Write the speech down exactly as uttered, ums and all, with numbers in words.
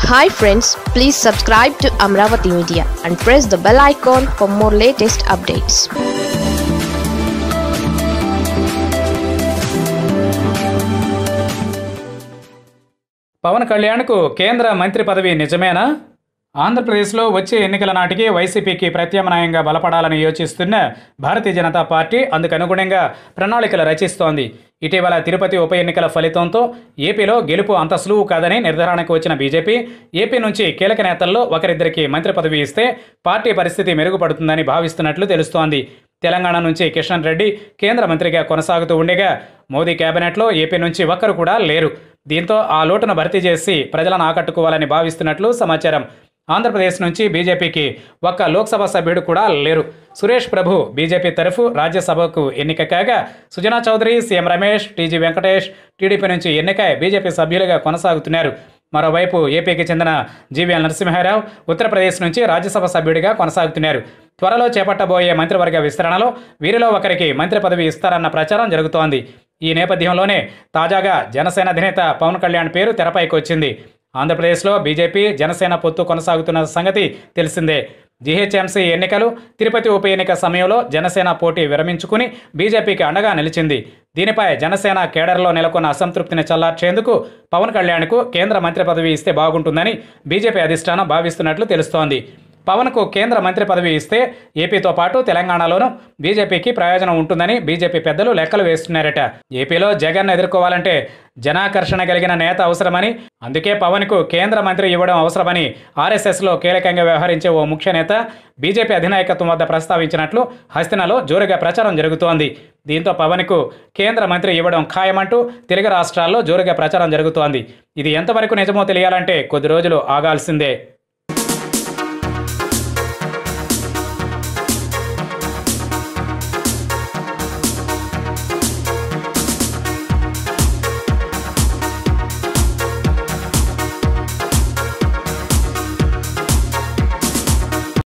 Hi friends, please subscribe to Amaravathi Media and press the bell icon for more latest updates. Pawan కళ్యాణ్కు కేంద్ర మంత్రి పదవి నిజమేనా? ఆంధ్రప్రదేశ్లో వచ్చే ఎన్నికల నాటికి వైసీపీకి ప్రత్యామ్నాయంగా బలపడాలని యోచిస్తున్న భారతీయ జనతా పార్టీ అందుకు అనుగుణంగా ప్రణాళికలు రచిస్తోంది. ఇటీవల తిరుపతి ఉప ఎన్నికల ఫలితంతో ఏపీలో గెలుపు అంత సులువు కాదని నిర్ధారణకు వచ్చిన బీజేపీ ఏపీ నుంచి కీలక నేతల్లో ఒకరిద్దరికి మంత్రి పదవి ఇస్తే పార్టీ పరిస్థితి మెరుగుపడుతుందని భావిస్తున్నట్లు తెలుస్తోంది. తెలంగాణ నుంచి కిషన్ రెడ్డి కేంద్ర మంత్రిగా కొనసాగుతూ ఉండగా మోదీ కేబినెట్లో ఏపీ నుంచి ఒక్కరు కూడా లేరు. దీంతో ఆ లోటును భర్తీ చేసి ప్రజలను ఆకట్టుకోవాలని భావిస్తున్నట్లు సమాచారం. ఆంధ్రప్రదేశ్ నుంచి బీజేపీకి ఒక్క లోక్సభ సభ్యుడు కూడా లేరు. సురేష్ ప్రభు బీజేపీ తరఫు రాజ్యసభకు ఎన్నిక కాగా Sujana Chowdary, CM Ramesh, TG Venkatesh TDP నుంచి ఎన్నికై బీజేపీ సభ్యులుగా కొనసాగుతున్నారు. మరోవైపు ఏపీకి చెందిన జీవీఎల్ నరసింహారావు ఉత్తరప్రదేశ్ నుంచి రాజ్యసభ సభ్యుడిగా కొనసాగుతున్నారు. త్వరలో చేపట్టబోయే మంత్రివర్గ విస్తరణలో వీరిలో ఒకరికి మంత్రి పదవి ఇస్తారన్న ప్రచారం జరుగుతోంది. ఈ నేపథ్యంలోనే తాజాగా జనసేన అధినేత పవన్ కళ్యాణ్ పేరు తెరపైకి వచ్చింది. ఆంధ్రప్రదేశ్లో బీజేపీ జనసేన పొత్తు కొనసాగుతున్న సంగతి తెలిసిందే. జీహెచ్ఎంసీ ఎన్నికలు, తిరుపతి ఉప ఎన్నిక సమయంలో జనసేన పోటీ విరమించుకుని బీజేపీకి అండగా నిలిచింది. దీనిపై జనసేన కేడర్లో నెలకొన్న అసంతృప్తిని చల్లార్చేందుకు పవన్ కళ్యాణ్కు కేంద్ర మంత్రి పదవి ఇస్తే బాగుంటుందని బీజేపీ అధిష్టానం భావిస్తున్నట్లు తెలుస్తోంది. పవన్కు కేంద్ర మంత్రి పదవి ఇస్తే ఏపీతో పాటు తెలంగాణలోనూ బీజేపీకి ప్రయోజనం ఉంటుందని బీజేపీ పెద్దలు లెక్కలు వేస్తున్నారట. ఏపీలో జగన్ ఎదుర్కోవాలంటే జనాకర్షణ కలిగిన నేత అవసరమని, అందుకే పవన్కు కేంద్ర మంత్రి ఇవ్వడం అవసరమని ఆర్ఎస్ఎస్లో కీలకంగా వ్యవహరించే ఓ ముఖ్య నేత బీజేపీ అధినాయకత్వం వద్ద ప్రస్తావించినట్లు హస్తినలో జోరుగా ప్రచారం జరుగుతోంది. దీంతో పవన్కు కేంద్ర మంత్రి ఇవ్వడం ఖాయమంటూ తెలుగు రాష్ట్రాల్లో జోరుగా ప్రచారం జరుగుతోంది. ఇది ఎంతవరకు నిజమో తెలియాలంటే కొద్ది రోజులు ఆగాల్సిందే.